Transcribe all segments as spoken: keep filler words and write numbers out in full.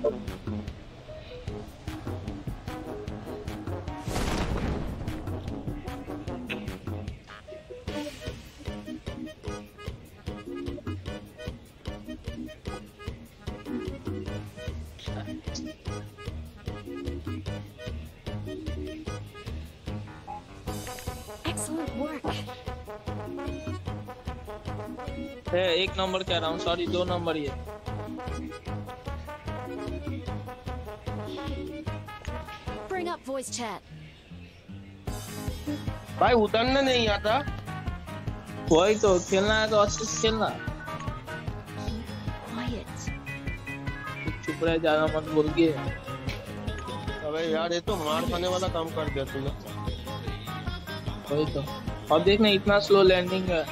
Excellent work. है एक number कह रहा हूँ, सॉरी दो नंबर ये। Bring up voice chat. भाई उतरना नहीं आता। वही तो, खेलना है तो अच्छे से खेलना। Quiet. चुप रहे, ज्यादा मत बोल के। अबे यार ये तो मार खाने वाला काम कर दिया तूने। वही तो, और देखना इतना स्लो लैंडिंग है।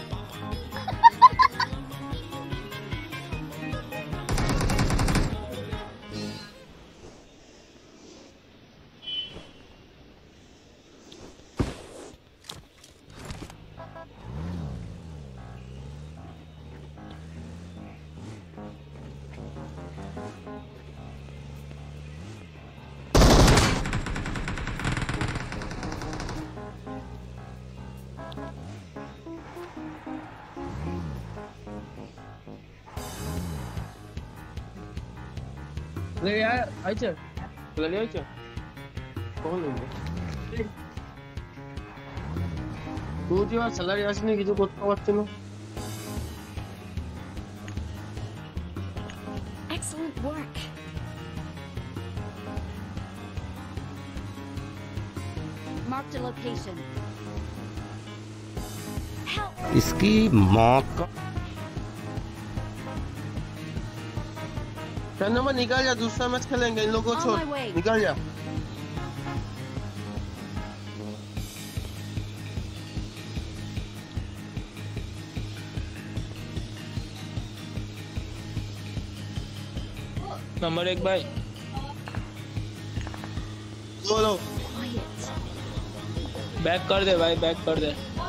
ले यार आइचे, ले आइचे। कौन है तू? जो सलारी আসেনি কিছু করতে পারছ না। Excellent work. Marked a location. Help. इसकी माँ का चल मैं निकल जा, दूसरा मैच खेलेंगे, इन लोगों को On छोड़, my way. निकल जा। नंबर एक भाई, बोलो। Quiet. बैक कर दे भाई, बैक कर दे।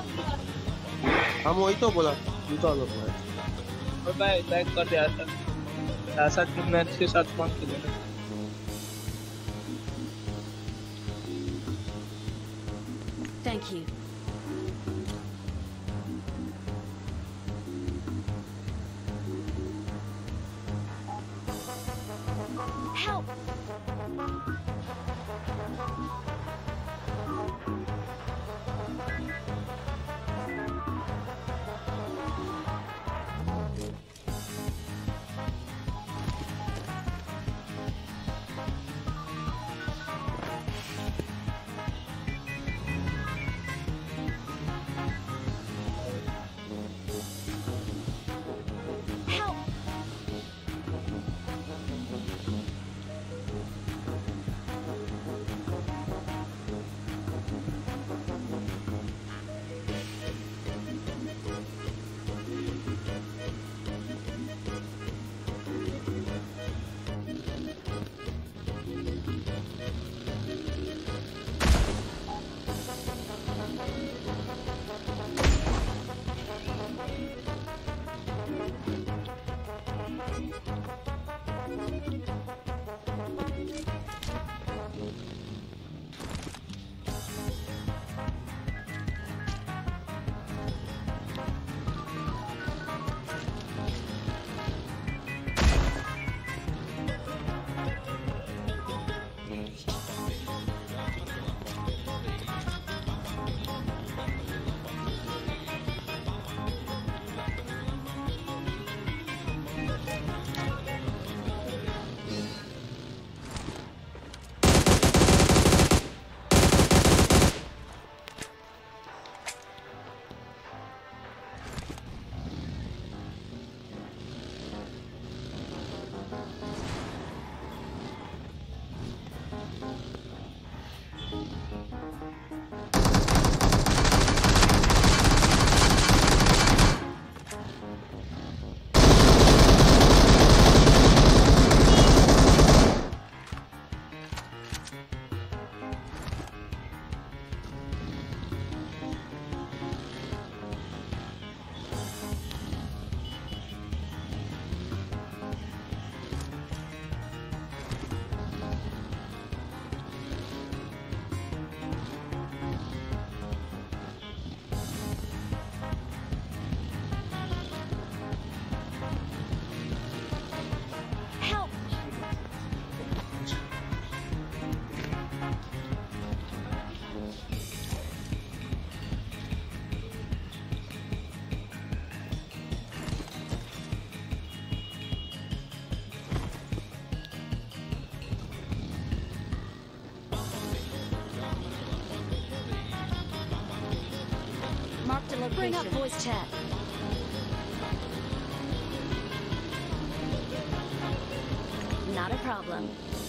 हम वही तो बोला, निकालो। और भाई बैक कर दे, ऐसा ऐसा टीम मैच के साथ कौन खेलेगा? Thank you. Help. Powering up location. voice chat. Not a problem.